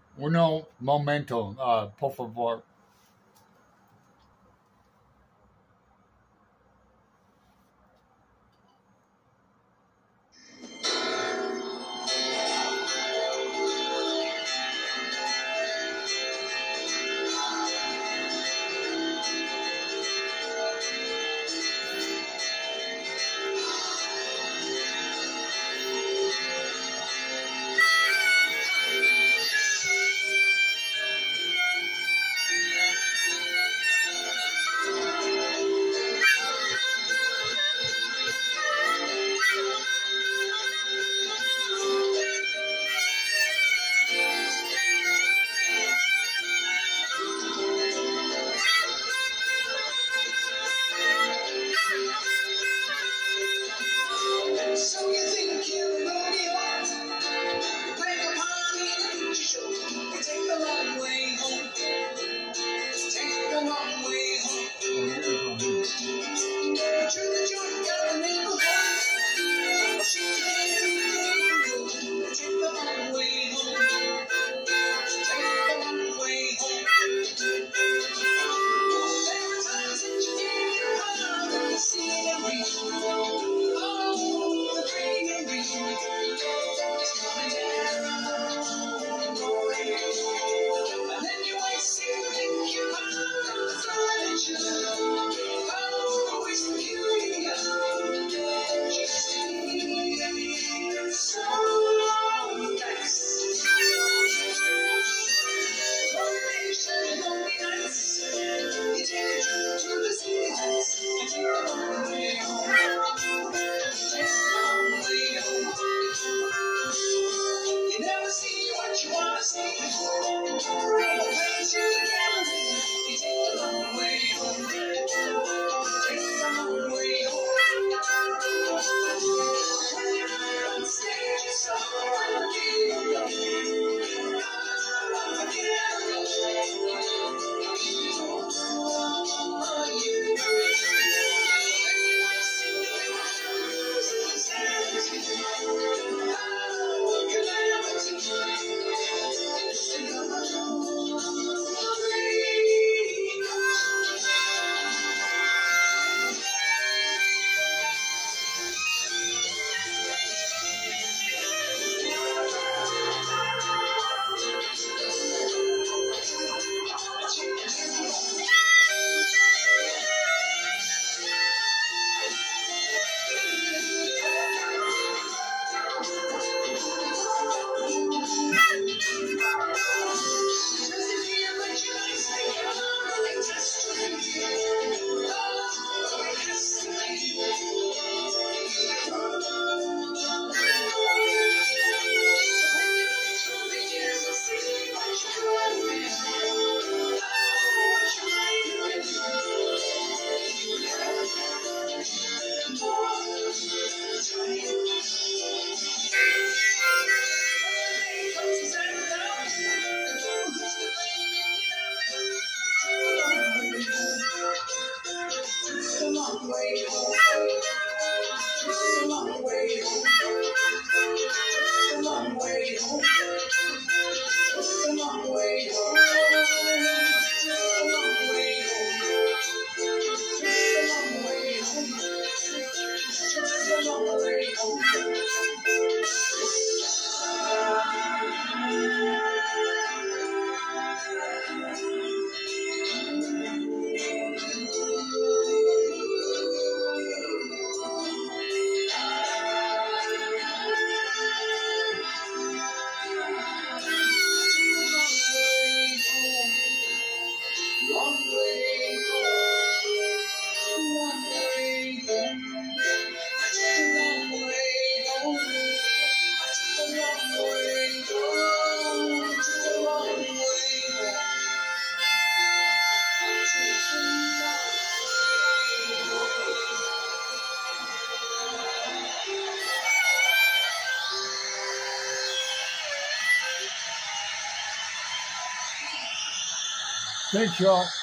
Uno momento, por favor. So you think you know me what? Take a party in the picture show. You take the long way home. Take the long way home. But you're the joint got a nickel home. Well, she can't even go. Take the long way home. Take the long way home. There are times that you take your heart and you see it every oh, the greenery is coming down, boy. And then you waste you think you're on the furniture. Oh, it's peculiar. Just so nice. Motivation won't be nice. You take a trip to the city heights and take a long way home. Take a long way home. You never see what you want to see. From a place to the gallery, you take the long way home. Take the long way home. When you're out on stage, you're so unforgettable. Thanks, y'all.